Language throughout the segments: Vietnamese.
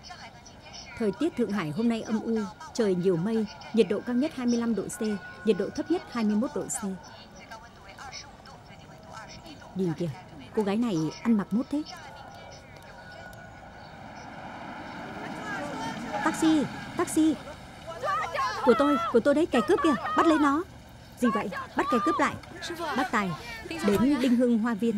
Thời tiết Thượng Hải hôm nay âm u, trời nhiều mây, nhiệt độ cao nhất 25 độ C, nhiệt độ thấp nhất 21 độ C. Nhìn kìa, cô gái này ăn mặc mốt thế. Taxi, taxi. Của tôi đấy, kẻ cướp kìa, bắt lấy nó. Gì vậy, bắt kẻ cướp lại. Bác Tài, đến Đinh Hưng Hoa Viên.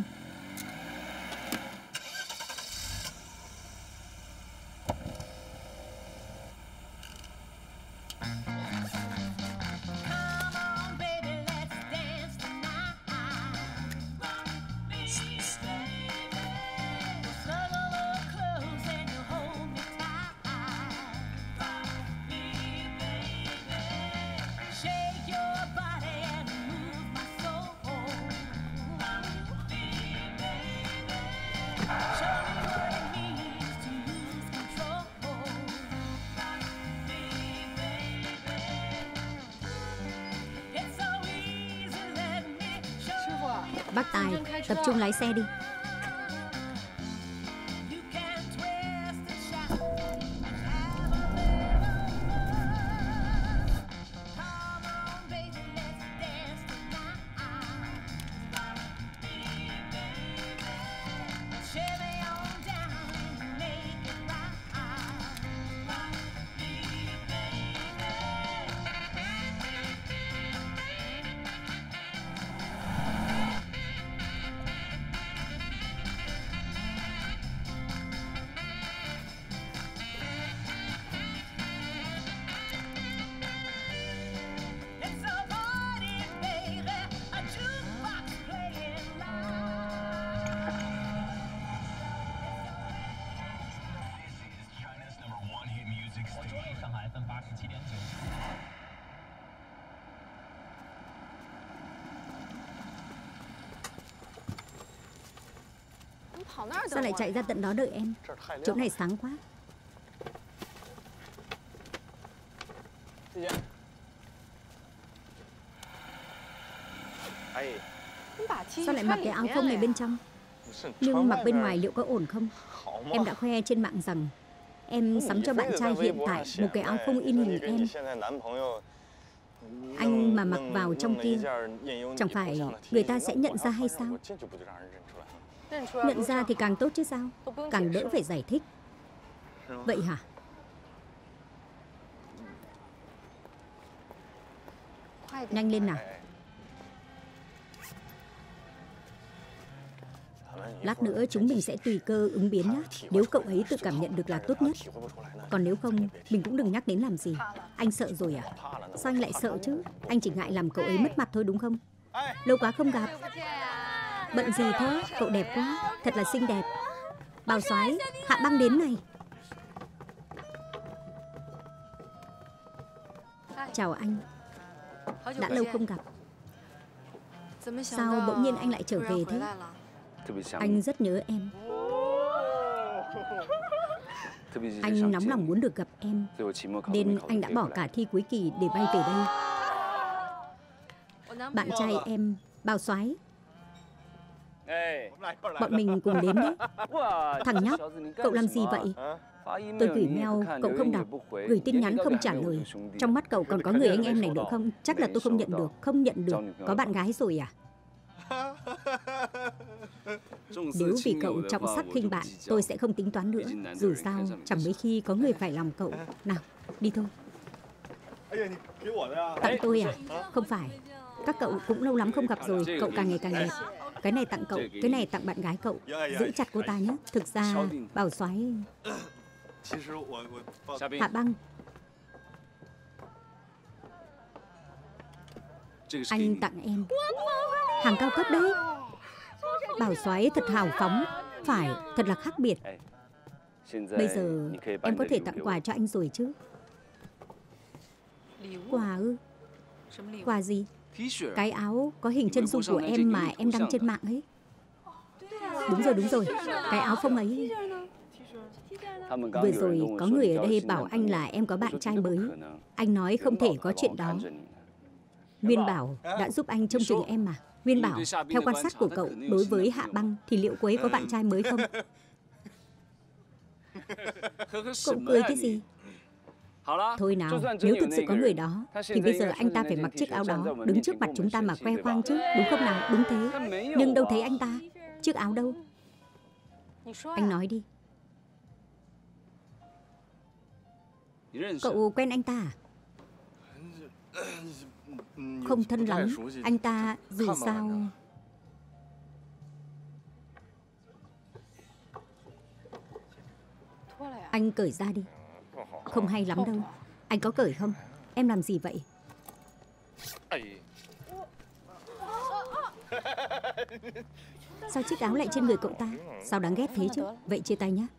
Bác Tài, tập trung lái xe đi. Sao lại chạy ra tận đó đợi em? Chỗ này sáng quá. Sao lại mặc cái áo phông này bên trong? Nhưng mặc bên ngoài liệu có ổn không? Em đã khoe trên mạng rằng em sắm cho bạn trai hiện tại một cái áo phông in hình em. Anh mà mặc vào trong kia, chẳng phải người ta sẽ nhận ra hay sao? Nhận ra thì càng tốt chứ sao? Càng đỡ phải giải thích. Vậy hả? Nhanh lên nào. Lát nữa chúng mình sẽ tùy cơ ứng biến nhé. Nếu cậu ấy tự cảm nhận được là tốt nhất. Còn nếu không, mình cũng đừng nhắc đến làm gì. Anh sợ rồi à? Sao anh lại sợ chứ? Anh chỉ ngại làm cậu ấy mất mặt thôi đúng không? Lâu quá không gặp. Bận gì thế? Cậu đẹp quá. Thật là xinh đẹp. Bào Soái, Hạ Băng đến này. Chào anh. Đã lâu không gặp. Sao bỗng nhiên anh lại trở về thế? Anh rất nhớ em. Anh nóng lòng muốn được gặp em, nên anh đã bỏ cả thi cuối kỳ để bay về đây. Bạn trai em, Bào Soái, bọn mình cùng đến đấy. Thằng nhóc, cậu làm gì vậy? Tôi gửi mail, cậu không đọc. Gửi tin nhắn không trả lời. Trong mắt cậu còn có người anh em này nữa không? Chắc là tôi không nhận được. Không nhận được. Có bạn gái rồi à? Nếu vì cậu trọng sắc khinh bạn, tôi sẽ không tính toán nữa. Dù sao, chẳng mấy khi có người phải lòng cậu. Nào, đi thôi. Tặng tôi à? Không phải. Các cậu cũng lâu lắm không gặp rồi. Cậu càng ngày càng đẹp. Cái này tặng cậu, cái này tặng bạn gái cậu. Giữ chặt cô ta nhé. Thực ra, Bào Soái... Hạ Băng, anh tặng em. Hàng cao cấp đấy. Bào Soái thật hào phóng. Phải, thật là khác biệt. Bây giờ em có thể tặng quà cho anh rồi chứ? Quà ư? Quà gì? Cái áo có hình chân dung của em mà em đăng trên mạng ấy. Đúng rồi. Cái áo phông ấy. Vừa rồi có người ở đây bảo anh là em có bạn trai mới. Anh nói không thể có chuyện đó. Nguyên Bảo đã giúp anh trông chừng em mà. Nguyên Bảo, theo quan sát của cậu, đối với Hạ Băng thì liệu cô ấy có bạn trai mới không? Cậu cười cái gì? Thôi nào, nếu thực sự có người đó, thì bây giờ anh ta phải mặc chiếc áo đó, đứng trước mặt chúng ta mà khoe khoang chứ, đúng không nào? Đúng thế. Nhưng đâu thấy anh ta. Chiếc áo đâu? Anh nói đi. Cậu quen anh ta à? Không thân lắm. Anh ta dù sao... Anh cởi ra đi. Không hay lắm đâu. Anh có cởi không? Em làm gì vậy? Sao chiếc áo lại trên người cậu ta? Sao đáng ghét thế chứ? Vậy chia tay nhé.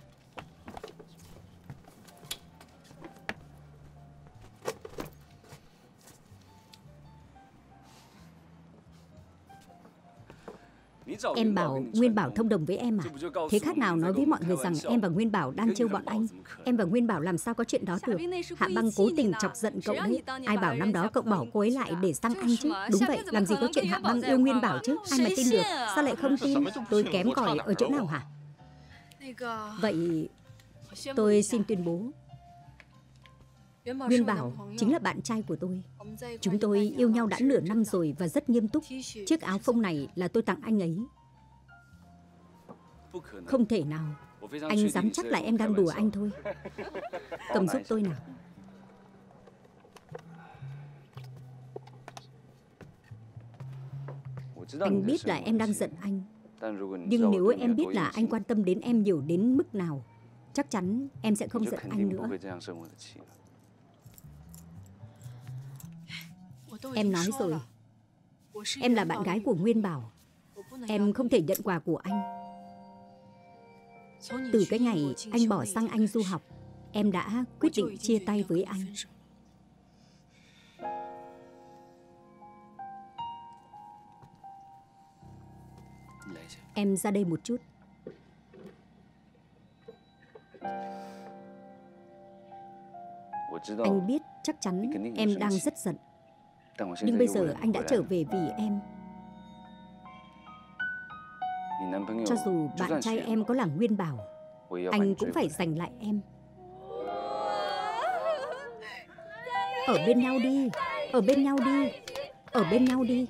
Em bảo Nguyên Bảo thông đồng với em à? Thế khác nào nói với mọi người rằng em và Nguyên Bảo đang trêu bọn anh? Em và Nguyên Bảo làm sao có chuyện đó được? Hạ Băng cố tình chọc giận cậu đấy. Ai bảo năm đó cậu bỏ cô ấy lại để sang anh chứ? Đúng vậy, làm gì có chuyện Hạ Băng yêu Nguyên Bảo chứ? Ai mà tin được? Sao lại không tin? Tôi kém cỏi ở chỗ nào hả? Vậy tôi xin tuyên bố, Nguyên Bảo chính là bạn trai của tôi. Chúng tôi yêu nhau đã nửa năm rồi và rất nghiêm túc. Chiếc áo phông này là tôi tặng anh ấy. Không thể nào. Anh dám chắc là em đang đùa anh thôi. Cầm giúp tôi nào. Anh biết là em đang giận anh. Nhưng nếu em biết là anh quan tâm đến em nhiều đến mức nào, chắc chắn em sẽ không giận anh nữa. Em nói rồi, em là bạn gái của Nguyên Bảo. Em không thể nhận quà của anh. Từ cái ngày anh bỏ sang Anh du học, em đã quyết định chia tay với anh. Em ra đây một chút. Anh biết chắc chắn em đang rất giận. Nhưng bây giờ anh đã trở về vì em. Cho dù bạn trai em có là Nguyên Bảo, anh cũng phải giành lại em. Ở bên nhau đi. Ở bên nhau đi. Ở bên nhau đi.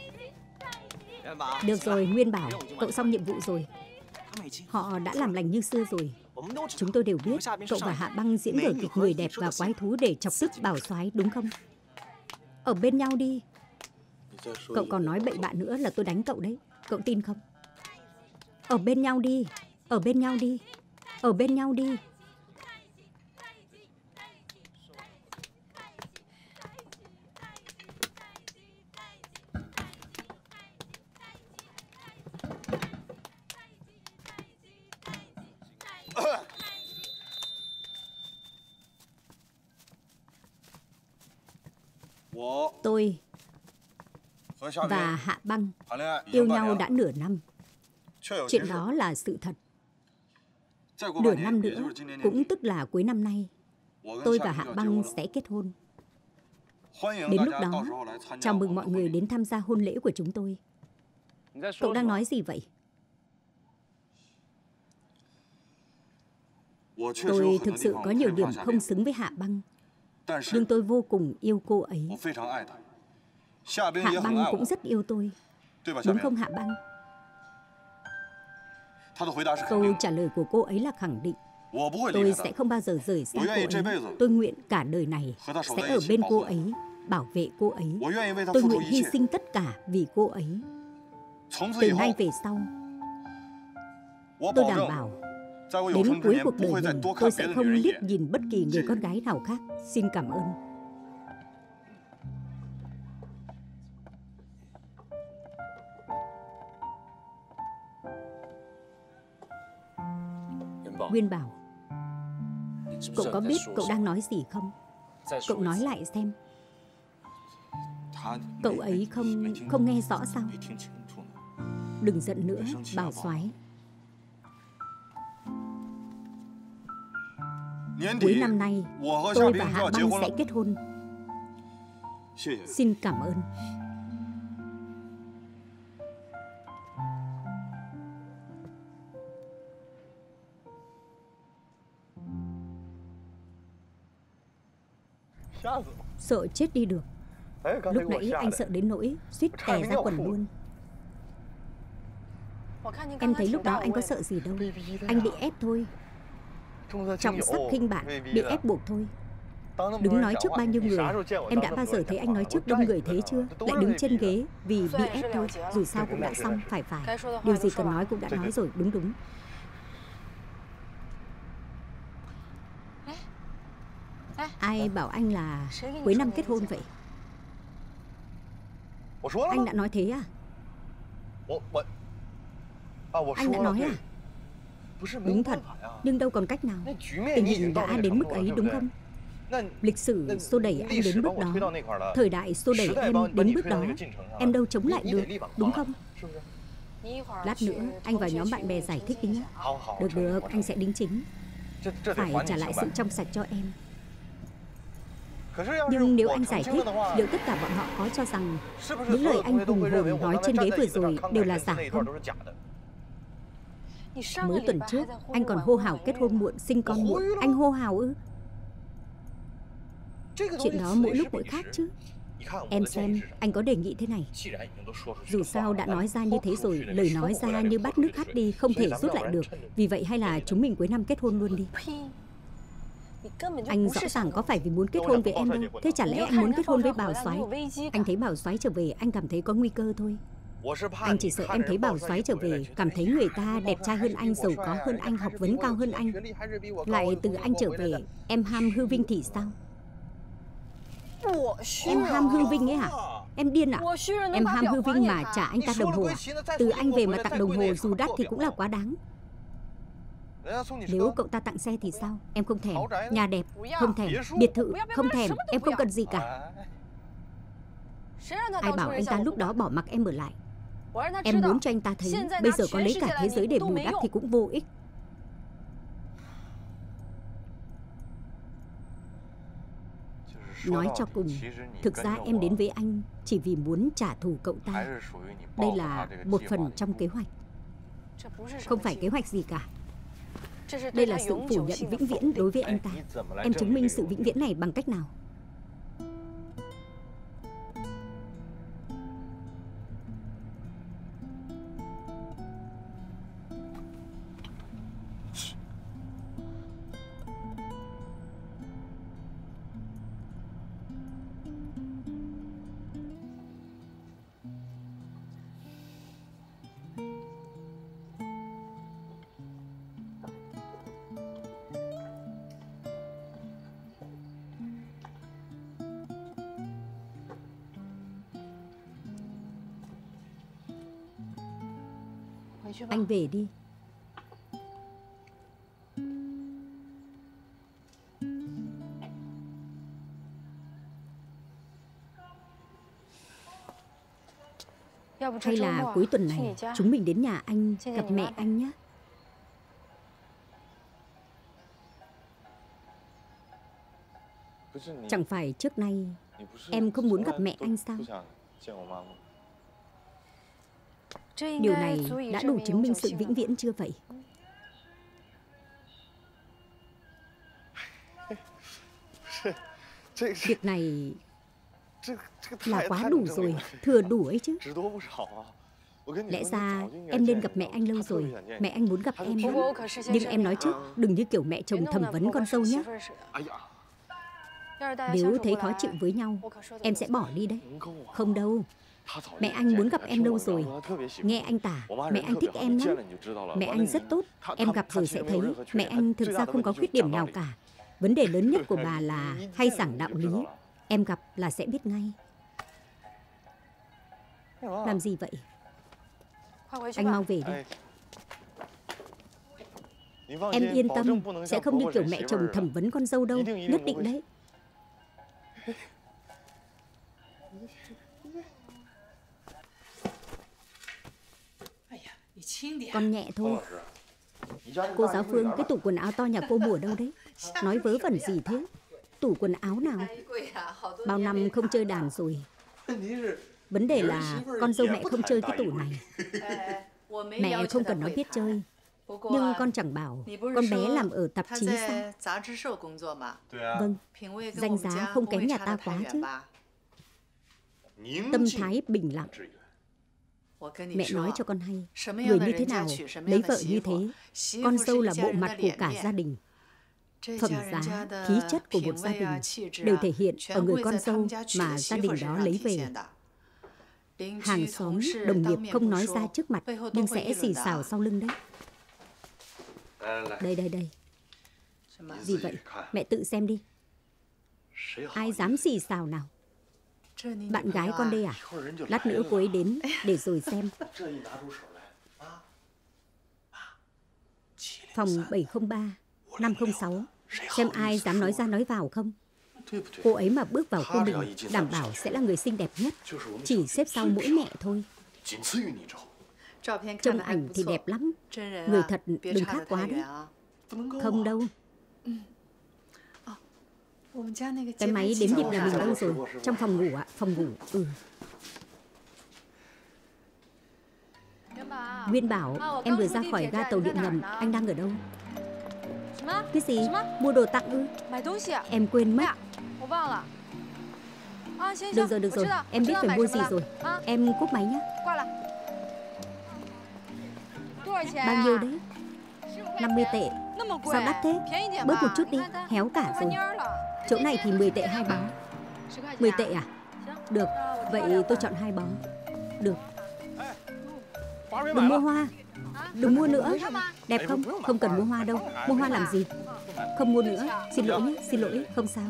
Được rồi Nguyên Bảo, cậu xong nhiệm vụ rồi. Họ đã làm lành như xưa rồi. Chúng tôi đều biết cậu và Hạ Băng diễn vở kịch người đẹp và quái thú để chọc tức Bảo soái, đúng không? Ở bên nhau đi. Cậu còn nói bậy bạ nữa là tôi đánh cậu đấy. Cậu tin không? Ở bên nhau đi. Ở bên nhau đi. Ở bên nhau đi. Tôi và Hạ Băng yêu nhau đã nửa năm. Chuyện đó là sự thật. Nửa năm nữa, cũng tức là cuối năm nay, tôi và Hạ Băng sẽ kết hôn. Đến lúc đó, chào mừng mọi người đến tham gia hôn lễ của chúng tôi. Cậu đang nói gì vậy? Tôi thực sự có nhiều điểm không xứng với Hạ Băng. Nhưng tôi vô cùng yêu cô ấy. Hạ Băng cũng rất yêu tôi. Đúng không Hạ Băng? Câu trả lời của cô ấy là khẳng định. Tôi sẽ không bao giờ rời xa cô ấy. Tôi nguyện cả đời này sẽ ở bên cô ấy, bảo vệ cô ấy. Tôi nguyện hy sinh tất cả vì cô ấy. Từ nay về sau, tôi đảm bảo đến cuối cuộc đời mình, tôi sẽ không liếc nhìn bất kỳ người con gái nào khác. Xin cảm ơn. Nguyên Bảo, cậu có biết cậu đang nói gì không? Cậu nói lại xem. Cậu ấy không nghe rõ sao? Đừng giận nữa, Bảo soái. Cuối năm nay, tôi và Hạ Băng sẽ kết hôn. Xin cảm ơn. Sợ chết đi được. Lúc nãy anh sợ đến nỗi suýt tè ra quần luôn. Em thấy lúc đó anh có sợ gì đâu. Anh bị ép thôi. Trọng sắc khinh bạn, bị ép buộc thôi. Đứng nói trước bao nhiêu người. Em đã bao giờ thấy anh nói trước đông người thế chưa? Lại đứng trên ghế vì bị ép thôi. Dù sao cũng đã xong, phải. Điều gì cần nói cũng đã nói rồi, đúng. Ai bảo anh là cuối năm kết hôn vậy? Anh đã nói thế à? Anh đã nói à? Đúng thật, nhưng đâu còn cách nào. Tình hình đã đến mức ấy đúng không? Lịch sử xô đẩy anh đến bước đó. Thời đại xô đẩy em đến bước đó. Em đâu chống lại được, đúng không? Lát nữa anh vào nhóm bạn bè giải thích đi nhé. Được, anh sẽ đính chính. Phải trả lại sự trong sạch cho em. Nhưng nếu anh giải thích, liệu tất cả bọn họ có cho rằng những lời anh hùng hồn nói trên ghế vừa rồi đều là giả không? Mới tuần trước, anh còn hô hào kết hôn muộn, sinh con muộn. Anh hô hào ư? Chuyện đó mỗi lúc mỗi khác chứ. Em xem, anh có đề nghị thế này. Dù sao đã nói ra như thế rồi, lời nói ra như bắt nước hắt đi, không thể rút lại được. Vì vậy hay là chúng mình cuối năm kết hôn luôn đi. Anh rõ ràng có phải vì muốn kết hôn với em đâu. Thế chả lẽ anh muốn kết hôn với Bảo Soái? Anh thấy Bảo Soái trở về, anh cảm thấy có nguy cơ thôi. Anh chỉ sợ em thấy Bảo Soái trở về, cảm thấy người ta đẹp trai hơn anh, giàu có hơn anh, học vấn cao hơn anh. Lại từ anh trở về, em ham hư vinh thì sao? Em ham hư vinh ấy hả? Em điên à? Em ham hư vinh mà trả anh ta đồng hồ à? Từ anh về mà tặng đồng hồ dù đắt thì cũng là quá đáng. Nếu cậu ta tặng xe thì sao? Em không thèm. Nhà đẹp, không thèm. Biệt thự, không thèm. Em không cần gì cả. Ai bảo anh ta lúc đó bỏ mặc em ở lại? Em muốn cho anh ta thấy bây giờ có lấy cả thế giới để bù đắp thì cũng vô ích. Nói cho cùng, thực ra em đến với anh chỉ vì muốn trả thù cậu ta. Đây là một phần trong kế hoạch. Không phải kế hoạch gì cả. Đây là sự phủ nhận vĩnh viễn đối với anh ta. Em chứng minh sự vĩnh viễn này bằng cách nào? Anh về đi. Hay là cuối tuần này chúng mình đến nhà anh gặp mẹ anh nhé. Chẳng phải trước nay em không muốn gặp mẹ anh sao? Điều này đã đủ chứng minh sự vĩnh viễn chưa vậy? Việc này là quá đủ rồi, thừa đủ ấy chứ. Lẽ ra em nên gặp mẹ anh lâu rồi. Mẹ anh muốn gặp em lắm. Nhưng em nói trước, đừng như kiểu mẹ chồng thẩm vấn con dâu nhé. Nếu thấy khó chịu với nhau, em sẽ bỏ đi đấy. Không đâu. Mẹ anh muốn gặp em lâu rồi. Nghe anh tả, mẹ anh thích em lắm. Mẹ anh rất tốt. Em gặp rồi sẽ thấy mẹ anh thực ra không có khuyết điểm nào cả. Vấn đề lớn nhất của bà là hay giảng đạo lý. Em gặp là sẽ biết ngay. Làm gì vậy? Anh mau về đi. Em yên tâm, sẽ không như kiểu mẹ chồng thẩm vấn con dâu đâu. Nhất định đấy. Con nhẹ thôi. Cô giáo Phương, cái tủ quần áo to nhà cô mua ở đâu đấy? Nói vớ vẩn gì thế? Tủ quần áo nào? Bao năm không chơi đàn rồi. Vấn đề là con dâu mẹ không chơi cái tủ này. Mẹ không cần nói biết chơi. Nhưng con chẳng bảo con bé làm ở tạp chí sao? Vâng, danh giá không kém nhà ta quá chứ. Tâm thái bình lặng. Mẹ nói cho con hay, người như thế nào lấy vợ như thế, con dâu là bộ mặt của cả gia đình. Phẩm giá, khí chất của một gia đình đều thể hiện ở người con dâu mà gia đình đó lấy về. Hàng xóm, đồng nghiệp không nói ra trước mặt nhưng sẽ xì xào sau lưng đấy. Đây. Gì vậy? Mẹ tự xem đi. Ai dám xì xào nào? Bạn gái con đây à? Lát nữa cô ấy đến để rồi xem. Phòng 703, 506. Xem ai dám nói ra nói vào không? Cô ấy mà bước vào khu mình, đảm bảo sẽ là người xinh đẹp nhất. Chỉ xếp sau mỗi mẹ thôi. Trông ảnh thì đẹp lắm. Người thật đừng khác quá đấy. Không đâu. Cái máy đếm nhịp nhà mình đâu rồi? Trong phòng ngủ ạ? Phòng ngủ, Nguyên bảo, em vừa ra khỏi ga tàu điện ngầm. Anh đang ở đâu? Cái gì? Mua đồ tặng ư? Em quên mất. Được rồi, em biết phải mua gì rồi. Em cúp máy nhé. Bao nhiêu đấy? 50 tệ. Sao đắt thế? Bớt một chút đi, héo cả rồi. Chỗ này thì 10 tệ 2 bó. 10 tệ à? Được, vậy tôi chọn 2 bó. Được. Đừng mua hoa. Đừng mua nữa. Đẹp không? Không cần mua hoa đâu. Mua hoa làm gì? Không mua nữa. Xin lỗi nhé, xin lỗi, không sao.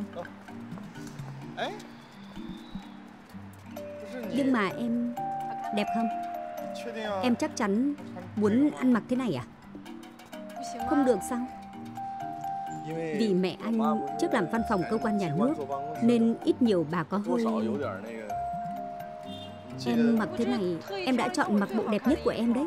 Nhưng mà em đẹp không? Em chắc chắn muốn ăn mặc thế này à? Không được sao? Vì mẹ anh trước làm văn phòng cơ quan nhà nước nên ít nhiều bà có hơi... Em mặc thế này, em đã chọn mặc bộ đẹp nhất của em đấy.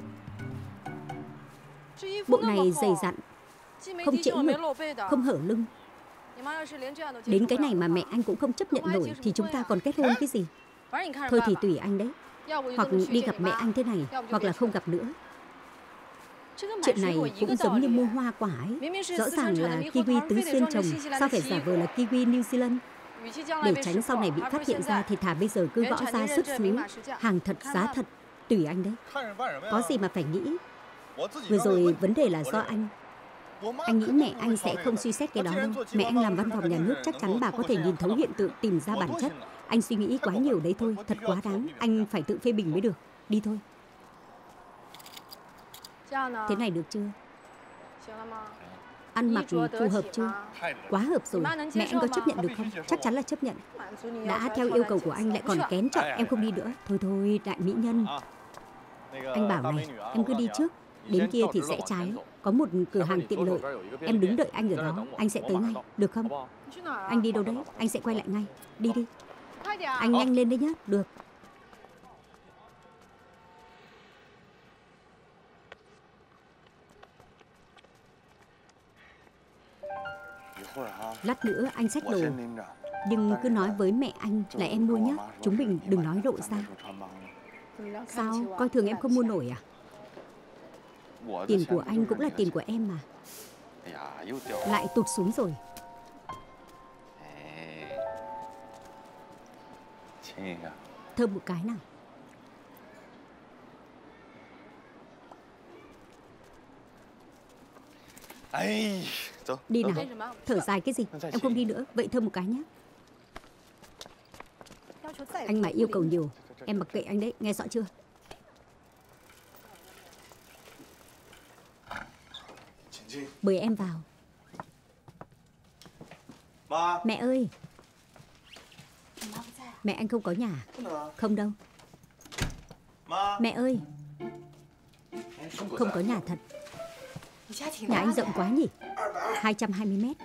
Bộ này dày dặn, không trễ ngực, không hở lưng. Đến cái này mà mẹ anh cũng không chấp nhận nổi thì chúng ta còn kết hôn cái gì? Thôi thì tùy anh đấy. Hoặc đi gặp mẹ anh thế này, hoặc là không gặp nữa. Chuyện này cũng giống như mua hoa quả ấy. Rõ ràng là kiwi tứ xuyên trồng, sao phải giả vờ là kiwi New Zealand? Để tránh sau này bị phát hiện ra thì thà bây giờ cứ gõ ra xuất xứ. Hàng thật giá thật, tùy anh đấy. Có gì mà phải nghĩ. Vừa rồi vấn đề là do anh. Anh nghĩ mẹ anh sẽ không suy xét cái đó đâu. Mẹ anh làm văn phòng nhà nước, chắc chắn bà có thể nhìn thấu hiện tượng, tìm ra bản chất. Anh suy nghĩ quá nhiều đấy thôi, thật quá đáng. Anh phải tự phê bình mới được. Đi thôi. Thế này được chưa? Ăn mặc phù hợp chưa? Quá hợp rồi. Mẹ anh có chấp nhận được không? Chắc chắn là chấp nhận. Đã theo yêu cầu của anh lại còn kén chọn em không đi nữa. Thôi, đại mỹ nhân. Anh bảo này, em cứ đi trước. Đến kia thì sẽ trái. Có một cửa hàng tiện lợi. Em đứng đợi anh ở đó. Anh sẽ tới ngay. Được không? Anh đi đâu đấy? Anh sẽ quay lại ngay. Đi đi. Anh nhanh lên đấy nhé. Được. Lát nữa anh xách đồ. Nhưng cứ nói với mẹ anh là em mua nhé. Chúng mình đừng nói lộ ra. Sao? Coi thường em không mua nổi à? Tiền của anh cũng là tiền của em mà. Lại tụt xuống rồi. Thơm một cái nào. Đi nào. Thở dài cái gì? Em không đi nữa. Vậy thơm một cái nhé. Anh mà yêu cầu nhiều, em mặc kệ anh đấy. Nghe rõ chưa? Mời em vào. Mẹ ơi. Mẹ anh không có nhà. Không đâu. Mẹ ơi. Không có nhà thật. Nhà anh rộng quá nhỉ? 220 mét.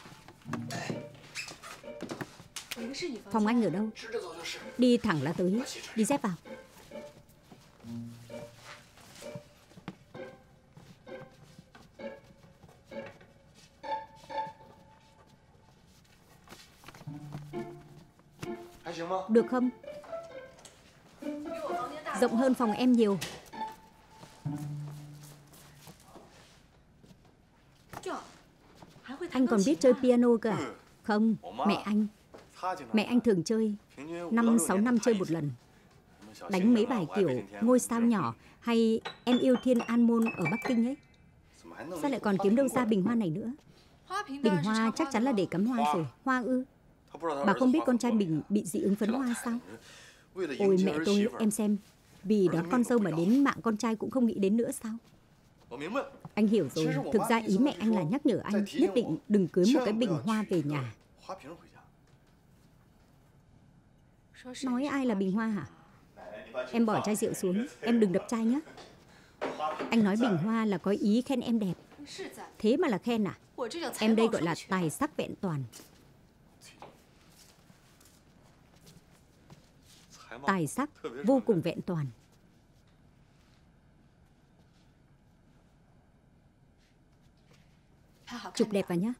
Phòng anh ở đâu? Đi thẳng là tới. Đi dép vào. Được không? Rộng hơn phòng em nhiều. Anh còn biết chơi piano cơ à? Không, mẹ anh thường chơi, 5-6 năm chơi một lần. Đánh mấy bài kiểu Ngôi sao nhỏ hay Em yêu Thiên An Môn ở Bắc Kinh ấy. Sao lại còn kiếm đâu ra bình hoa này nữa? Bình hoa chắc chắn là để cắm hoa rồi. Hoa ư? Bà không biết con trai mình bị dị ứng phấn hoa sao? Ôi mẹ tôi, em xem, vì đón con dâu mà đến mạng con trai cũng không nghĩ đến nữa sao? Anh hiểu rồi, thực ra ý mẹ anh là nhắc nhở anh nhất định đừng cưới một cái bình hoa về nhà. Nói ai là bình hoa hả? Em bỏ chai rượu xuống, em đừng đập chai nhé. Anh nói bình hoa là có ý khen em đẹp. Thế mà là khen à? Em đây gọi là tài sắc vẹn toàn. Tài sắc vô cùng vẹn toàn. Chụp đẹp vào nhá.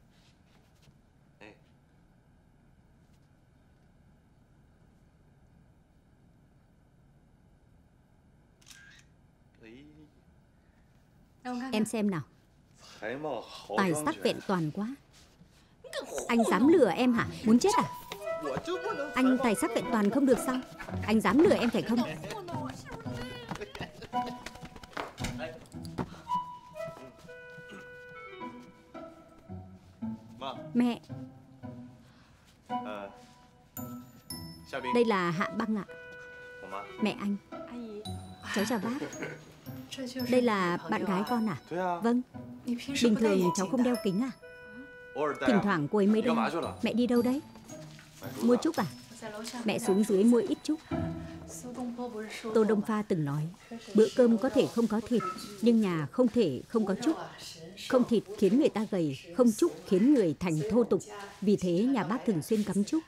Em xem nào. Tài sắc vẹn toàn quá. Anh dám lừa em hả? Muốn chết à? Anh tài sắc vẹn toàn không được sao? Anh dám lừa em phải không? Mẹ. Đây là Hạ Băng ạ. Mẹ anh. Cháu chào bác. Đây là bạn gái con à? Vâng. Bình thường cháu không đeo kính à? Thỉnh thoảng cô ấy mới đeo. Mẹ đi đâu đấy? Mua trúc à? Mẹ xuống dưới mua ít trúc. Tô Đông Pha từng nói, bữa cơm có thể không có thịt, nhưng nhà không thể không có trúc. Không thịt khiến người ta gầy, không trúc khiến người thành thô tục. Vì thế nhà bác thường xuyên cắm trúc.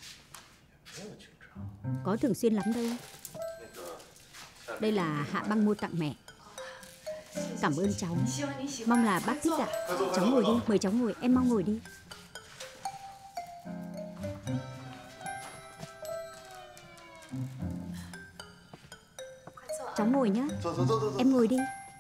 Có thường xuyên lắm đâu. Đây là Hạ Băng mua tặng mẹ. Cảm ơn cháu. Mong là bác thích ạ. Cháu ngồi đi, mời cháu ngồi, em mau ngồi đi. Cháu ngồi nhé. Em ngồi đi.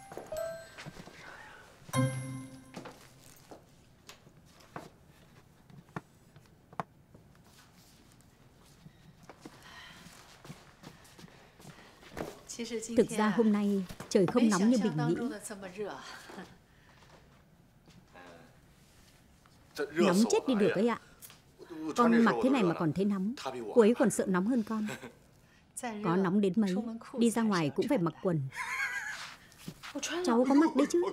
Thực ra hôm nay trời không nóng như mình nghĩ. Nóng chết đi được ấy ạ. Con mặc thế này mà còn thấy nóng. Cô ấy còn sợ nóng hơn con. Có nóng đến mấy, đi ra ngoài cũng phải mặc quần. Cháu có mặc đấy chứ.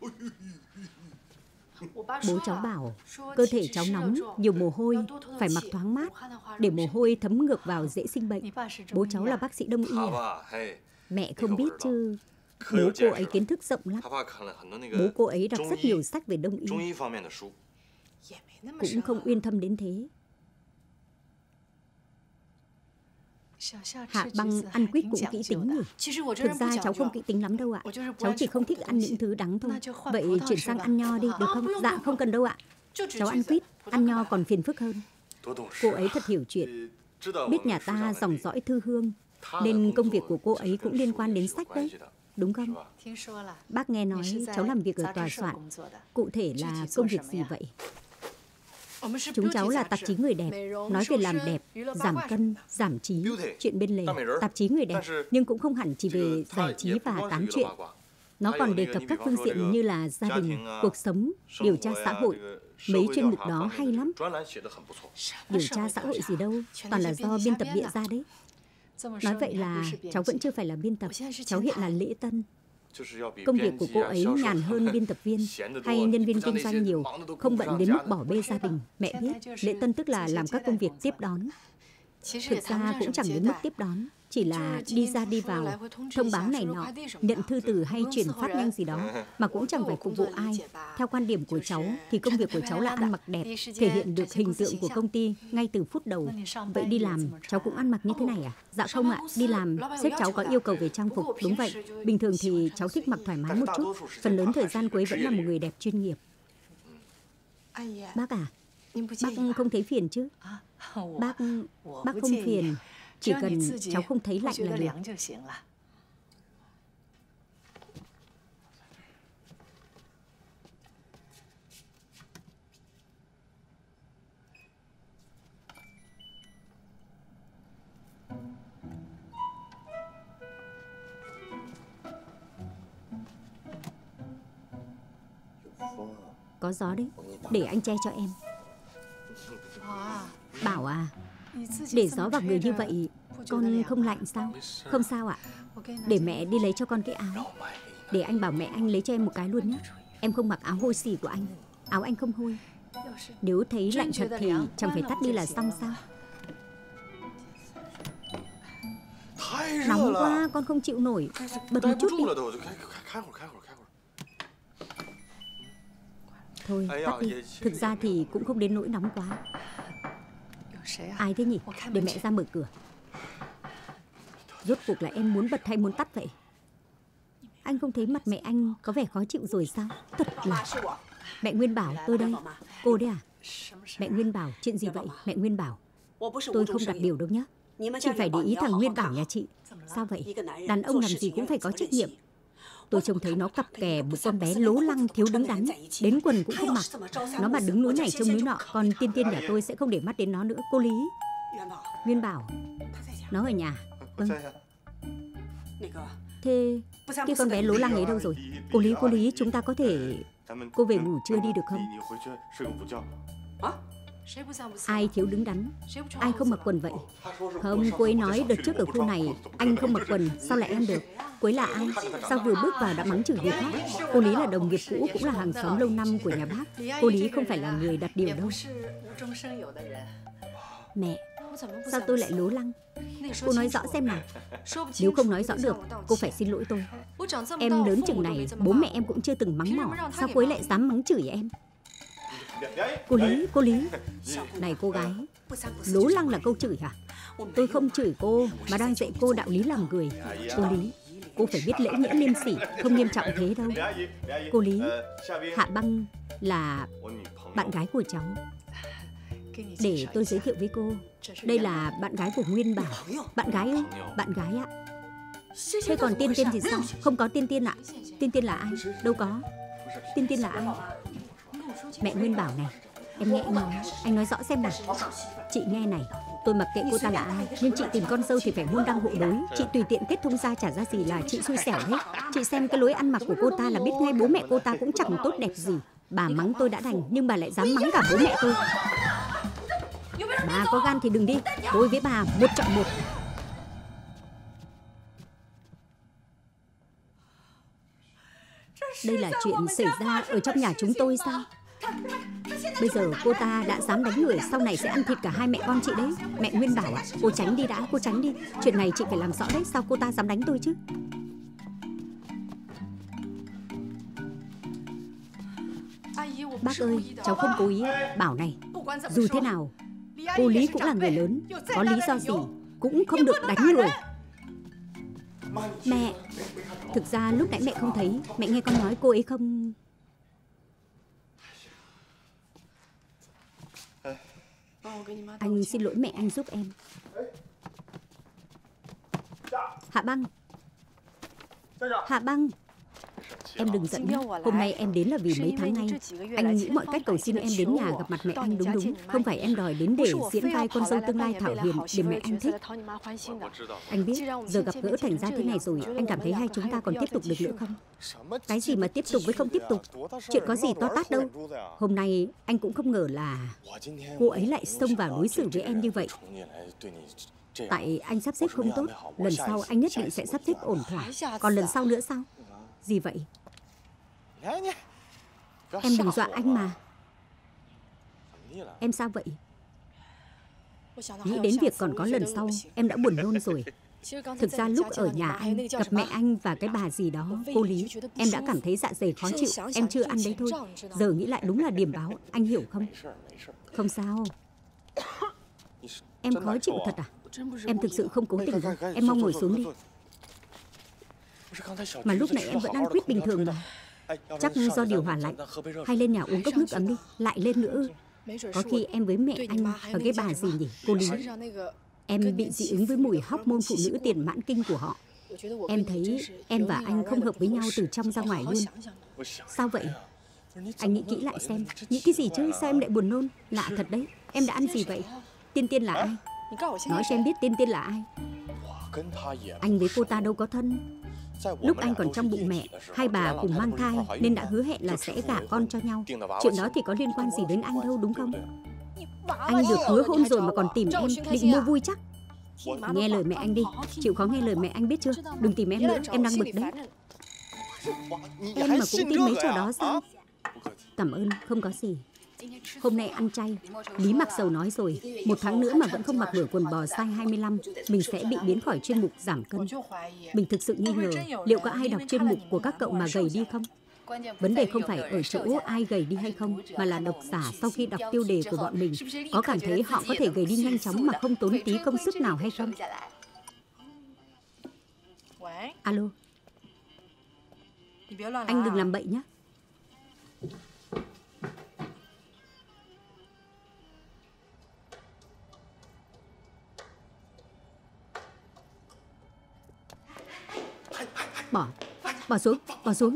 Bố cháu bảo cơ thể cháu nóng, nhiều mồ hôi, phải mặc thoáng mát, để mồ hôi thấm ngược vào dễ sinh bệnh. Bố cháu là bác sĩ đông y à? Mẹ không biết chứ, bố cô ấy kiến thức rộng lắm. Bố cô ấy đọc rất nhiều sách về đông y, cũng không uyên thâm đến thế. Hạ Băng ăn quýt cũng kỹ tính nhỉ? Thực ra cháu không kỹ tính lắm đâu ạ. Cháu chỉ không thích ăn những thứ đắng thôi. Vậy chuyển sang ăn nho đi, được không? Dạ không cần đâu ạ. Cháu ăn quýt, ăn nho còn phiền phức hơn. Cô ấy thật hiểu chuyện. Biết nhà ta dòng dõi thư hương, nên công việc của cô ấy cũng liên quan đến sách đấy. Đúng không? Bác nghe nói cháu làm việc ở tòa soạn. Cụ thể là công việc gì vậy? Chúng cháu là tạp chí người đẹp, nói về làm đẹp, giảm cân, giảm trí, chuyện bên lề, tạp chí người đẹp, nhưng cũng không hẳn chỉ về giải trí và tán chuyện. Nó còn đề cập các phương diện như là gia đình, cuộc sống, điều tra xã hội. Mấy chuyên mục đó hay lắm. Điều tra xã hội gì đâu, toàn là do biên tập bịa ra đấy. Nói vậy là cháu vẫn chưa phải là biên tập, cháu hiện là lễ tân. Công việc của cô ấy nhàn hơn biên tập viên hay nhân viên kinh doanh nhiều, không bận đến mức bỏ bê gia đình. Mẹ biết, lễ tân tức là làm các công việc tiếp đón. Thực ra cũng chẳng đến mức tiếp đón, chỉ là đi ra đi vào, thông báo này nọ, nhận thư từ hay chuyển phát nhanh gì đó, mà cũng chẳng phải phục vụ ai. Theo quan điểm của cháu thì công việc của cháu là ăn mặc đẹp, thể hiện được hình tượng của công ty ngay từ phút đầu. Vậy đi làm cháu cũng ăn mặc như thế này à? Dạ không ạ, đi làm sếp cháu có yêu cầu về trang phục. Đúng vậy, bình thường thì cháu thích mặc thoải mái một chút. Phần lớn thời gian cô ấy vẫn là một người đẹp chuyên nghiệp. Bác à, bác không thấy phiền chứ? Bác không phiền, chỉ cần cháu không thấy lạnh là được. Có gió đấy, để anh che cho em. Bảo à, để gió vào người như vậy con không lạnh sao? Không sao ạ. Để mẹ đi lấy cho con cái áo. Để anh bảo mẹ anh lấy cho em một cái luôn nhé. Em không mặc áo hôi xì của anh. Áo anh không hôi. Nếu thấy lạnh thật thì chẳng phải tắt đi là xong sao? Nóng quá, con không chịu nổi. Bật một chút đi. Thôi, tắt đi. Thực ra thì cũng không đến nỗi nóng quá. Ai thế nhỉ? Để mẹ ra mở cửa. Rốt cuộc là em muốn bật hay muốn tắt vậy? Anh không thấy mặt mẹ anh có vẻ khó chịu rồi sao? Thật là... Mẹ Nguyên Bảo, tôi đây. Cô đấy à? Mẹ Nguyên Bảo, chuyện gì vậy? Mẹ Nguyên Bảo, tôi không đặt điều đâu nhé. Chị phải để ý thằng Nguyên Bảo nhà chị. Sao vậy? Đàn ông làm gì cũng phải có trách nhiệm. Tôi trông thấy nó cặp kè một con bé lố lăng thiếu đứng đắn, đến quần cũng không mặc. Nó mà đứng núi này trông núi nọ, còn Tiên Tiên nhà tôi sẽ không để mắt đến nó nữa. Cô Lý. Nguyên Bảo, nó ở nhà. Vâng. Thế cái con bé lố lăng ấy đâu rồi? Cô Lý, chúng ta có thể... Cô về ngủ trưa đi được không? Ai thiếu đứng đắn? Ai không mặc quần vậy? Không, cô ấy nói đợt trước ở khu này anh không mặc quần, sao lại em được? Cô ấy là ai? Sao vừa bước vào đã mắng chửi người khác? Cô Lý là đồng nghiệp cũ, cũng là hàng xóm lâu năm của nhà bác. Cô Lý không phải là người đặt điều đâu. Mẹ, sao tôi lại lố lăng? Cô nói rõ xem nào. Nếu không nói rõ được, cô phải xin lỗi tôi. Em lớn chừng này, bố mẹ em cũng chưa từng mắng mỏ. Sao cô ấy lại dám mắng chửi em? Cô Lý. Này cô gái, lố lăng là câu chửi hả? Tôi không chửi cô, mà đang dạy cô đạo lý làm người. Cô Lý, cô phải biết lễ nghĩa liêm sỉ, không nghiêm trọng thế đâu. Cô Lý, Hạ Băng là bạn gái của cháu. Để tôi giới thiệu với cô. Đây là bạn gái của Nguyên Bảo. Bạn gái ư? Bạn gái ạ. Thế còn Tiên Tiên thì sao? Không có Tiên Tiên ạ. Tiên Tiên là ai? Đâu có. Tiên Tiên là ai? Mẹ Nguyên Bảo này, em nghe anh nói rõ xem nào. Chị nghe này, tôi mặc kệ cô ta là ai, nhưng chị tìm con dâu thì phải môn đăng hộ đối. Chị tùy tiện kết thông gia trả ra gì là chị xui xẻo hết. Chị xem cái lối ăn mặc của cô ta là biết ngay bố mẹ cô ta cũng chẳng tốt đẹp gì. Bà mắng tôi đã đành, nhưng bà lại dám mắng cả bố mẹ tôi. Bà có gan thì đừng đi. Tôi với bà một chọn một. Đây là chuyện xảy ra ở trong nhà chúng tôi sao? Bây giờ cô ta đã dám đánh người, sau này sẽ ăn thịt cả hai mẹ con chị đấy. Mẹ Nguyên Bảo ạ, cô tránh đi đã, cô tránh đi. Chuyện này chị phải làm rõ đấy, sao cô ta dám đánh tôi chứ? Bác ơi, cháu không cố ý. Bảo này, dù thế nào, cô Lý cũng là người lớn, có lý do gì cũng không được đánh người. Mẹ, thực ra lúc nãy mẹ không thấy, mẹ nghe con nói cô ấy không... Anh xin lỗi mẹ, anh giúp em. Hạ Băng. Hạ Băng. Em đừng giận nhé. Hôm nay em đến là vì mấy tháng nay anh nghĩ mọi cách cầu xin em đến nhà gặp mặt mẹ anh. Đúng. Không phải em đòi đến để diễn vai con dâu tương lai thảo hiền để mẹ anh thích. Anh biết giờ gặp gỡ thành ra thế này rồi, anh cảm thấy hai chúng ta còn tiếp tục được nữa không? Cái gì mà tiếp tục với không tiếp tục? Chuyện có gì to tát đâu. Hôm nay anh cũng không ngờ là cô ấy lại xông vào đối xử với em như vậy. Tại anh sắp xếp không tốt, lần sau anh nhất định sẽ sắp xếp ổn thỏa. Còn lần sau nữa sao? Gì vậy? Em đừng dọa anh mà. Em sao vậy? Nghĩ đến việc còn có lần sau, em đã buồn nôn rồi. Thực ra lúc ở nhà anh gặp mẹ anh và cái bà gì đó, cô Lý, em đã cảm thấy dạ dày khó chịu. Em chưa ăn đấy thôi. Giờ nghĩ lại đúng là điềm báo, anh hiểu không? Không sao. Em khó chịu thật à? Em thực sự không cố tình đâu. Em mau ngồi xuống đi. Mà lúc nãy em vẫn đang quyết bình thường mà. Chắc do điều hòa lạnh. Hay lên nhà uống cốc nước ấm đi. Lại lên nữa. Có khi em với mẹ anh và cái bà gì nhỉ, cô Lý, em bị dị ứng với mùi hormone phụ nữ tiền mãn kinh của họ. Em thấy em và anh không hợp với nhau từ trong ra ngoài luôn. Sao vậy? Anh nghĩ kỹ lại xem. Nghĩ cái gì chứ? Sao em lại buồn nôn? Lạ thật đấy. Em đã ăn gì vậy? Tiên Tiên là ai? Nói cho em biết Tiên Tiên là ai. Anh với cô ta đâu có thân. Lúc anh còn trong bụng mẹ, hai bà cùng mang thai nên đã hứa hẹn là sẽ gả con cho nhau. Chuyện đó thì có liên quan gì đến anh đâu, đúng không? Anh được hứa hôn rồi mà còn tìm em, định mua vui chắc. Nghe lời mẹ anh đi, chịu khó nghe lời mẹ anh biết chưa? Đừng tìm em nữa, em đang bực đấy. Em mà cũng tin mấy trò đó sao? Cảm ơn, không có gì. Hôm nay ăn chay. Lý Mặc Sầu nói rồi, 1 tháng nữa mà vẫn không mặc nổi quần bò size 25, mình sẽ bị biến khỏi chuyên mục giảm cân. Mình thực sự nghi ngờ, liệu có ai đọc chuyên mục của các cậu mà gầy đi không? Vấn đề không phải ở chỗ ai gầy đi hay không, mà là độc giả sau khi đọc tiêu đề của bọn mình có cảm thấy họ có thể gầy đi nhanh chóng mà không tốn tí công sức nào hay không? Alo. Anh đừng làm bậy nhé. Bỏ xuống.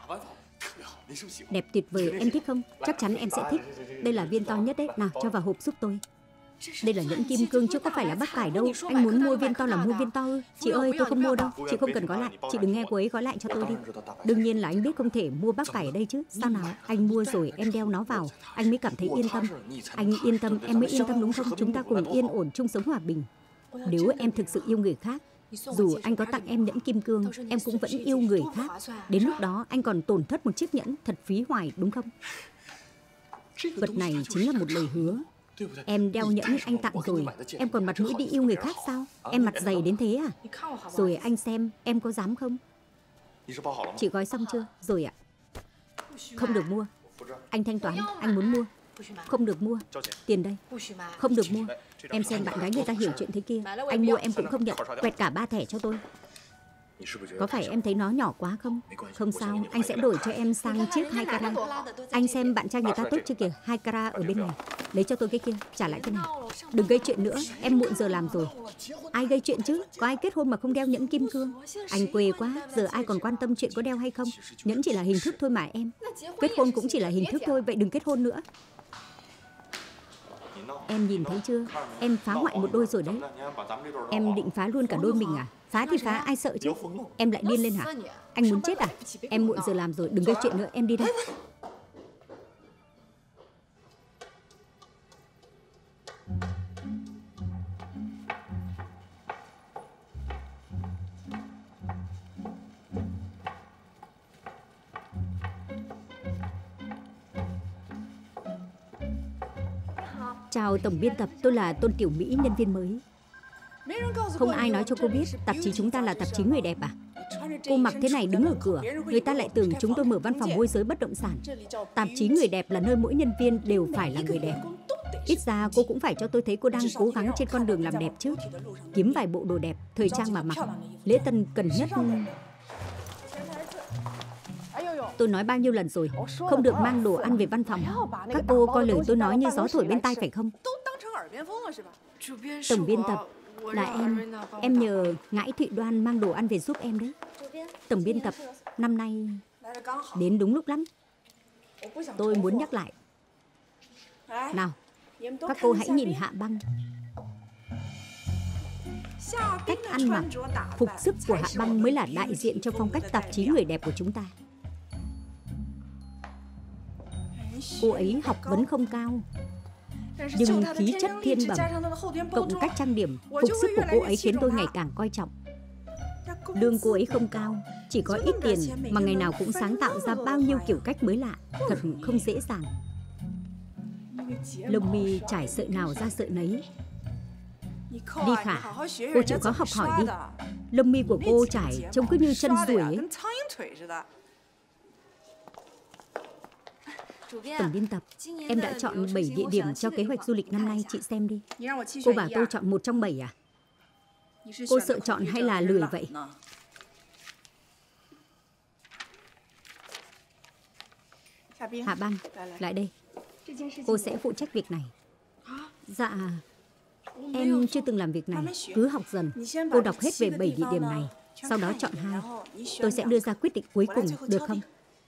Đẹp tuyệt vời, em thích không? Chắc chắn em sẽ thích. Đây là viên to nhất đấy, nào cho vào hộp giúp tôi. Đây là nhẫn kim cương chứ có phải là bắp cải đâu. Anh muốn mua viên to là mua viên to ư? Chị ơi, tôi không mua đâu. Chị không cần gói lại. Chị đừng nghe cô ấy gói lại cho tôi đi. Đương nhiên là anh biết không thể mua bắp cải ở đây chứ. Sao nào? Anh mua rồi em đeo nó vào, anh mới cảm thấy yên tâm. Anh yên tâm, em mới yên tâm đúng không? Chúng ta cùng yên ổn chung sống hòa bình. Nếu em thực sự yêu người khác, dù anh có tặng em nhẫn kim cương, em cũng vẫn yêu người khác. Đến lúc đó anh còn tổn thất một chiếc nhẫn, thật phí hoài đúng không? Vật này chính là một lời hứa. Em đeo nhẫn anh tặng rồi, em còn mặt mũi đi yêu người khác sao? Em mặt dày đến thế à? Rồi anh xem, em có dám không? Chị gói xong chưa? Rồi ạ. Không được mua. Anh thanh toán, anh muốn mua. Không được mua. Tiền đây. Không được mua. Em xem bạn gái người ta hiểu chuyện thế kia. Anh mua em cũng không nhận. Quẹt cả 3 thẻ cho tôi. Có phải em thấy nó nhỏ quá không? Không sao, anh sẽ đổi cho em sang chiếc 2 carat. Anh xem bạn trai người ta tốt chưa kìa. 2 carat ở bên này. Lấy cho tôi cái kia, trả lại cái này. Đừng gây chuyện nữa, em muộn giờ làm rồi. Ai gây chuyện chứ? Có ai kết hôn mà không đeo nhẫn kim cương? Anh quê quá, giờ ai còn quan tâm chuyện có đeo hay không? Nhẫn chỉ là hình thức thôi mà em. Kết hôn cũng chỉ là hình thức thôi, vậy đừng kết hôn nữa. Em nhìn thấy chưa? Em phá hoại một đôi rồi đấy. Em định phá luôn cả đôi mình à? Phá thì phá, ai sợ chứ? Em lại điên lên hả? Anh muốn chết à? Em muộn giờ làm rồi, đừng gây chuyện nữa, em đi đây. Chào tổng biên tập, tôi là Tôn Tiểu Mỹ, nhân viên mới. Không ai nói cho cô biết tạp chí chúng ta là tạp chí người đẹp à? Cô mặc thế này đứng ở cửa, người ta lại tưởng chúng tôi mở văn phòng môi giới bất động sản. Tạp chí người đẹp là nơi mỗi nhân viên đều phải là người đẹp. Ít ra cô cũng phải cho tôi thấy cô đang cố gắng trên con đường làm đẹp chứ. Kiếm vài bộ đồ đẹp, thời trang mà mặc. Lễ tân cần nhất. Tôi nói bao nhiêu lần rồi, không được mang đồ ăn về văn phòng. Các cô coi lời tôi nói như gió thổi bên tai phải không? Tổng biên tập, là em nhờ Ngãi Thụy Đoan mang đồ ăn về giúp em đấy. Tổng biên tập, năm nay đến đúng lúc lắm. Tôi muốn nhắc lại. Nào, các cô hãy nhìn Hạ Băng. Cách ăn mặc, phục sức của Hạ Băng mới là đại diện cho phong cách tạp chí người đẹp của chúng ta. Cô ấy học vấn không cao, nhưng khí chất thiên bẩm, cộng cách trang điểm, phục sức của cô ấy khiến tôi ngày càng coi trọng. Lương cô ấy không cao, chỉ có ít tiền mà ngày nào cũng sáng tạo ra bao nhiêu kiểu cách mới lạ, thật không dễ dàng. Lông mi trải sợi nào ra sợi nấy. Đi Khả, cô chịu khó học hỏi đi. Lông mi của cô trải trông cứ như chân ruồi ấy. Tổng biên tập, em đã chọn 7 địa điểm cho kế hoạch du lịch năm nay, chị xem đi. Cô bảo tôi chọn 1 trong 7 à? Cô sợ chọn hay là lười vậy? Hạ Băng, lại đây. Cô sẽ phụ trách việc này. Dạ, em chưa từng làm việc này, cứ học dần. Cô đọc hết về 7 địa điểm này, sau đó chọn 2. Tôi sẽ đưa ra quyết định cuối cùng, được không?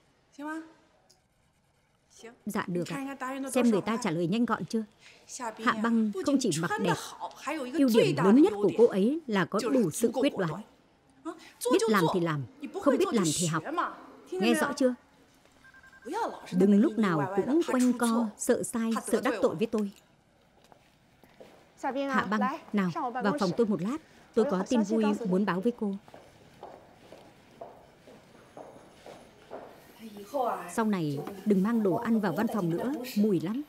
Dạ được ạ. Xem người ta trả lời nhanh gọn chưa? Hạ Băng không chỉ mặc đẹp, ưu điểm lớn nhất của cô ấy là có đủ sự quyết đoán. biết làm thì làm, không biết làm thì học. Nghe rõ chưa? Đừng lúc nào cũng quanh co, sợ sai, sợ đắc tội với tôi. Hạ Băng, nào, vào phòng tôi một lát. Tôi có tin vui muốn báo với cô. Sau này đừng mang đồ ăn vào văn phòng nữa, mùi lắm.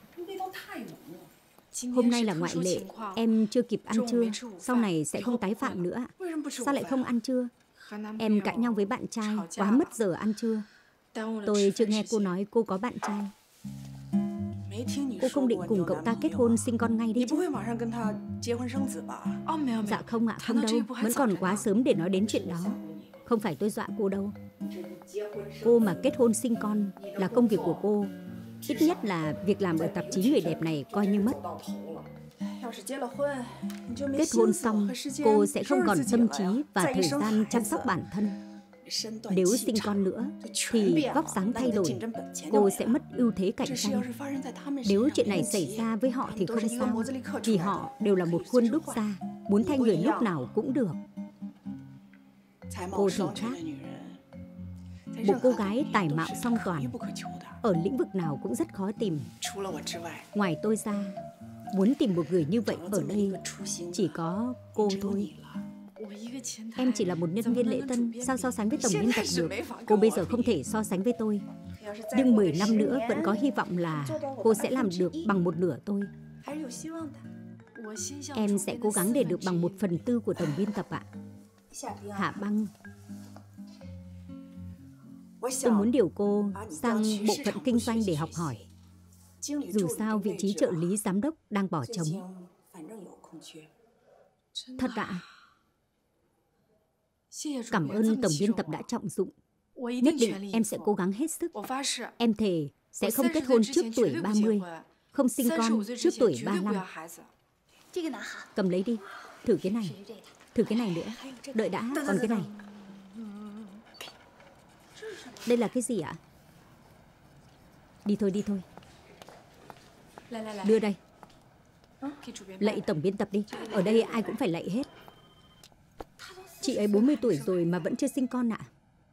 Hôm nay là ngoại lệ, em chưa kịp ăn trưa. Sau này sẽ không tái phạm nữa. Sao lại không ăn trưa? Em cãi nhau với bạn trai, quá mất giờ ăn trưa. Tôi chưa nghe cô nói cô có bạn trai. Cô không định cùng cậu ta kết hôn sinh con ngay đi chứ? Dạ không ạ, không đâu. Vẫn còn quá sớm để nói đến chuyện đó. Không phải tôi dọa cô đâu. Cô mà kết hôn sinh con là công việc của cô. Ít nhất là việc làm ở tạp chí người đẹp này coi như mất. Kết hôn xong, cô sẽ không còn tâm trí và thời gian chăm sóc bản thân. Nếu sinh con nữa thì vóc dáng thay đổi, cô sẽ mất ưu thế cạnh tranh. Nếu chuyện này xảy ra với họ thì không sao, vì họ đều là một khuôn đúc ra, muốn thay người lúc nào cũng được. Cô thì khác. Một cô gái tài mạo song toàn, ở lĩnh vực nào cũng rất khó tìm. Ngoài tôi ra, muốn tìm một người như vậy ở đây chỉ có cô thôi. Em chỉ là một nhân viên lễ tân, sao so sánh với tổng biên tập được? Cô bây giờ không thể so sánh với tôi. Nhưng 10 năm nữa vẫn có hy vọng là cô sẽ làm được bằng một nửa tôi. Em sẽ cố gắng để được bằng 1/4 của tổng biên tập ạ. Hạ Băng, tôi muốn điều cô sang bộ phận kinh doanh để học hỏi. Dù sao vị trí trợ lý giám đốc đang bỏ trống. Thật ạ? Cảm ơn tổng biên tập đã trọng dụng. Nhất định em sẽ cố gắng hết sức. Em thề sẽ không kết hôn trước tuổi 30, không sinh con trước tuổi 35. Cầm lấy đi, thử cái này. Thử cái này nữa. Đợi đã, còn cái này. Đây là cái gì ạ? Đi thôi, đi thôi. Đưa đây. Lạy tổng biên tập đi. Ở đây ai cũng phải lạy hết. Chị ấy 40 tuổi rồi mà vẫn chưa sinh con ạ.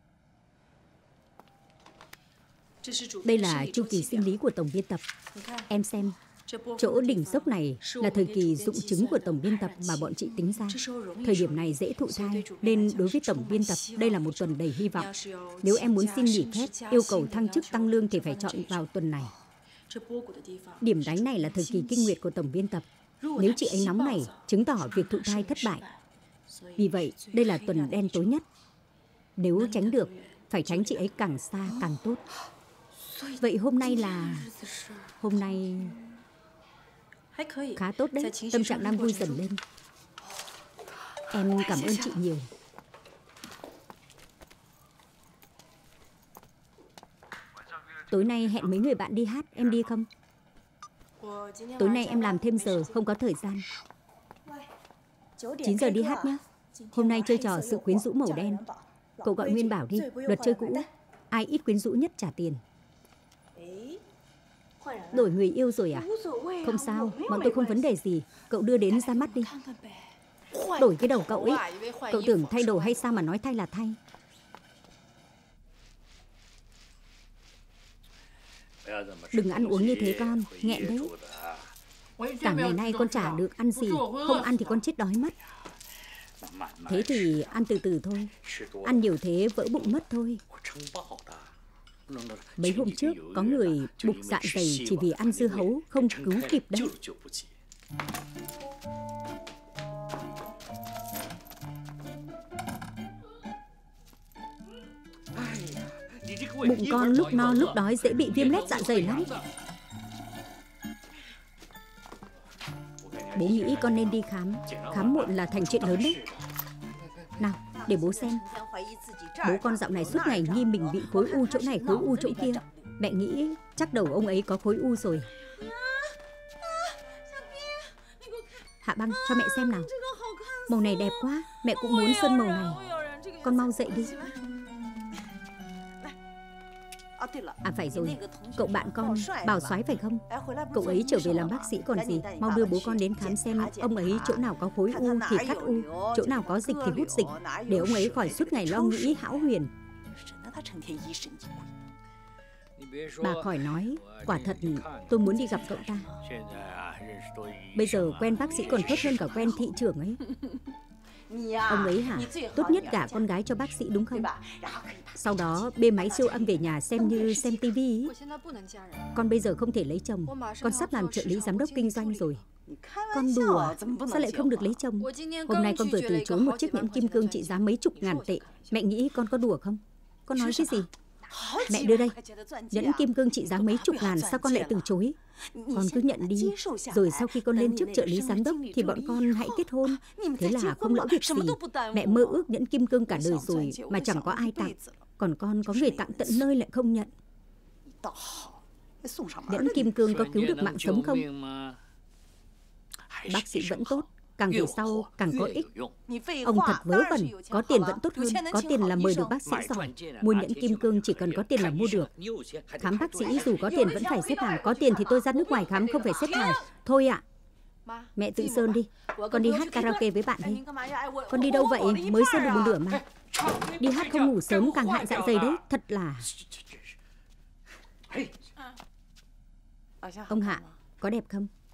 Đây là chu kỳ sinh lý của tổng biên tập. Em xem, chỗ đỉnh dốc này là thời kỳ rụng trứng của tổng biên tập mà bọn chị tính ra. Thời điểm này dễ thụ thai, nên đối với tổng biên tập đây là một tuần đầy hy vọng. Nếu em muốn xin nghỉ phép, yêu cầu thăng chức tăng lương thì phải chọn vào tuần này. Điểm đánh này là thời kỳ kinh nguyệt của tổng biên tập. Nếu chị ấy nóng này, chứng tỏ việc thụ thai thất bại. Vì vậy, đây là tuần đen tối nhất. Nếu tránh được, phải tránh chị ấy càng xa càng tốt. Vậy hôm nay là... Hôm nay... Khá tốt đấy, tâm trạng đang vui dần lên. Em cảm ơn chị nhiều. Tối nay hẹn mấy người bạn đi hát, em đi không? Tối nay em làm thêm giờ, không có thời gian. 9 giờ đi hát nhé. Hôm nay chơi trò sự quyến rũ màu đen. Cậu gọi Nguyên Bảo đi, luật chơi cũ. Ai ít quyến rũ nhất trả tiền. Đổi người yêu rồi à? Không sao, bọn tôi không vấn đề gì. Cậu đưa đến ra mắt đi. Đổi cái đầu cậu ấy. Cậu tưởng thay đồ hay sao mà nói thay là thay. Đừng ăn uống như thế con, nghẹn đấy. Cả ngày nay con chả được ăn gì. Không ăn thì con chết đói mất. Thế thì ăn từ từ thôi. Ăn nhiều thế vỡ bụng mất thôi. Mấy hôm trước có người bục dạ dày chỉ vì ăn dưa hấu, không cứu kịp đấy. Bụng con lúc no lúc đói dễ bị viêm loét dạ dày lắm. Bố nghĩ con nên đi khám. Khám muộn là thành chuyện lớn đấy. Nào, để bố xem. Bố con dạo này suốt ngày nghi mình bị khối u chỗ này, khối u chỗ kia. Mẹ nghĩ chắc đầu ông ấy có khối u rồi. Hạ Băng, cho mẹ xem nào. Màu này đẹp quá, mẹ cũng muốn sơn màu này. Con mau dậy đi. À phải rồi, cậu bạn con Bảo Soái phải không? Cậu ấy trở về làm bác sĩ còn gì. Mau đưa bố con đến khám xem ông ấy chỗ nào có khối u thì cắt u, chỗ nào có dịch thì hút dịch, để ông ấy khỏi suốt ngày lo nghĩ hão huyền. Bà khỏi nói, quả thật tôi muốn đi gặp cậu ta. Bây giờ quen bác sĩ còn tốt hơn cả quen thị trưởng ấy. Ông ấy hả? Tốt nhất gả con gái cho bác sĩ đúng không? Sau đó bê máy siêu âm về nhà xem như xem tivi. Con bây giờ không thể lấy chồng. Con sắp làm trợ lý giám đốc kinh doanh rồi. Con đùa, sao lại không được lấy chồng? Hôm nay con vừa từ chối một chiếc nhẫn kim cương trị giá mấy chục ngàn tệ. Mẹ nghĩ con có đùa không? Con nói cái gì? Mẹ đưa đây. Nhẫn kim cương trị giá mấy chục ngàn, sao con lại từ chối? Con cứ nhận đi. Rồi sau khi con lên chức trợ lý giám đốc thì bọn con hãy kết hôn. Thế là không lỡ việc gì. Mẹ mơ ước nhẫn kim cương cả đời rồi mà chẳng có ai tặng. Còn con có người tặng tận nơi lại không nhận. Nhẫn kim cương có cứu được mạng sống không? Bác sĩ vẫn tốt, càng về sau càng có ích. Ông thật vớ vẩn, có tiền vẫn tốt hơn. Có tiền là mời được bác sĩ giỏi. Mua nhẫn kim cương chỉ cần có tiền là mua được. Khám bác sĩ dù có tiền vẫn phải xếp hàng. Có tiền thì tôi ra nước ngoài khám không phải xếp hàng. Thôi ạ. Mẹ tự sơn đi. Con đi hát karaoke với bạn đi. Con đi đâu vậy? Mới sơn được một nửa mà. Đi hát không ngủ sớm càng hại dạ dày đấy. Thật là. Ông Hạ, có đẹp không?